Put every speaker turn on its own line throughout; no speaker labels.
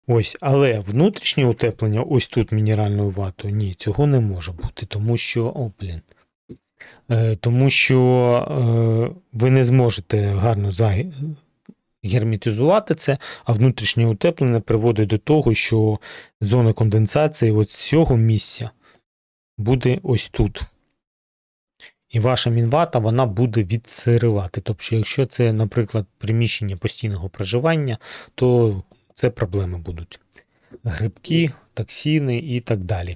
Ось, але внутрішнє утеплення, ось тут мінеральною ватою, ні, цього не може бути, тому що, тому що ви не зможете гарно герметизувати це, а внутрішнє утеплення приводить до того, що зона конденсації ось з цього місця буде ось тут. І ваша мінвата, вона буде відсиривати. Тобто, якщо це, наприклад, приміщення постійного проживання, то це проблеми будуть. Грибки, токсини і так далі.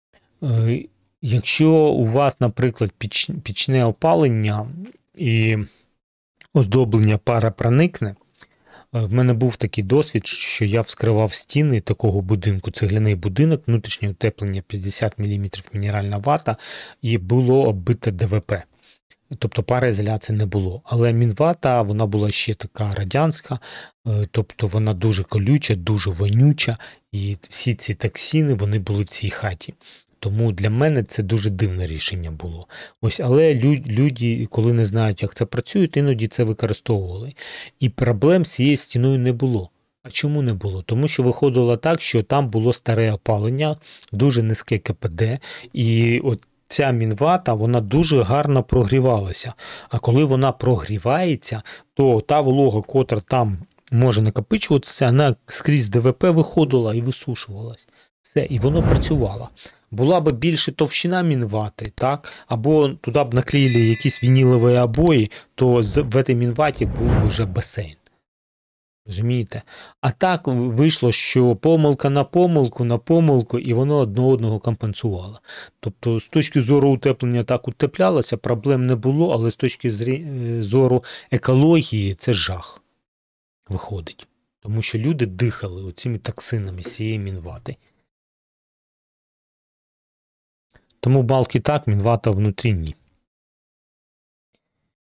Якщо у вас, наприклад, пічне опалення і оздоблення пара проникне, в мене був такий досвід, що я вскривав стіни такого будинку, цегляний будинок, внутрішнє утеплення 50 мм мінеральна вата, і було оббите ДВП. Тобто пароізоляції не було. Але мінвата, вона була ще така радянська, тобто вона дуже колюча, дуже вонюча, і всі ці токсини, вони були в цій хаті. Тому для мене це дуже дивне рішення було. Ось, але люди, коли не знають, як це працює, іноді це використовували. І проблем з цією стіною не було. А чому не було? Тому що виходило так, що там було старе опалення, дуже низьке КПД, і от ця мінвата, вона дуже гарно прогрівалася. А коли вона прогрівається, то та волога, котра там може накопичуватися, вона скрізь ДВП виходила і висушувалась. Все, і воно працювало. Була б більше товщина мінвати, так? Або туди б наклеїли якісь вінілові обої, то в цій мінваті був вже басейн. Розумієте? А так вийшло, що помилка на помилку, і воно одне одного компенсувало. Тобто, з точки зору утеплення так утеплялося, проблем не було, але з точки зору екології це жах виходить. Тому що люди дихали оцими токсинами з цієї мінвати. Тому балки так, мінвата внутрі ні.